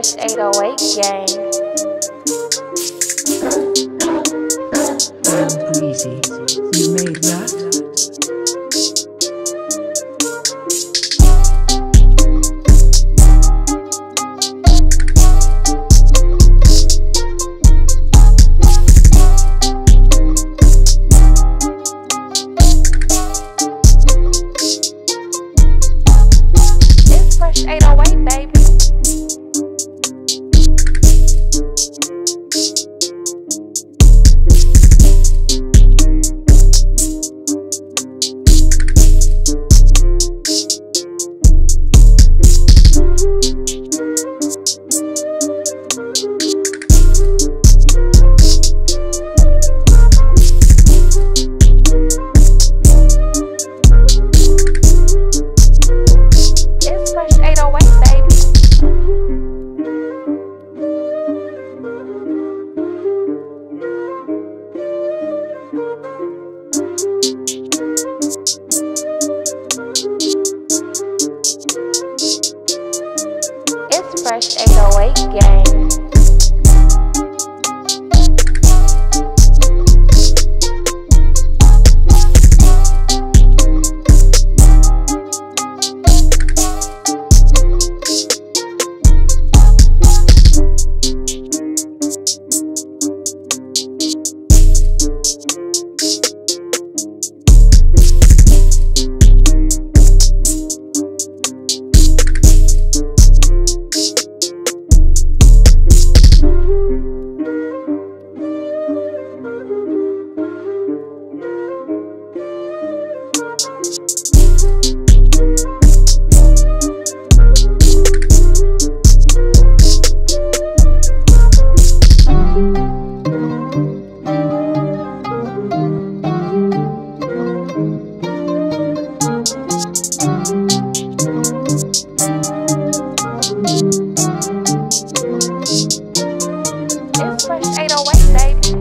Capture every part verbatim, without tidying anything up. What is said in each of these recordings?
Fresh eight oh eight gang. Damn Breezy, you made that? It's Fresh eight oh eight, baby. It's Fresh eight oh eight, baby. It's Fresh eight oh eight gang. It's Fresh eight oh eight, baby.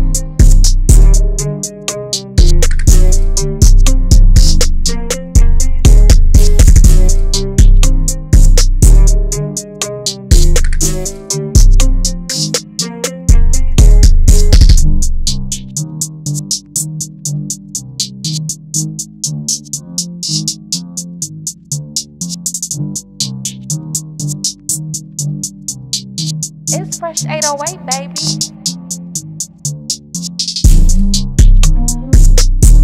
It's Fresh eight oh eight, baby.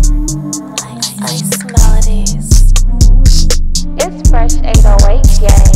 Ice Melodies. It's Fresh eight oh eight gang.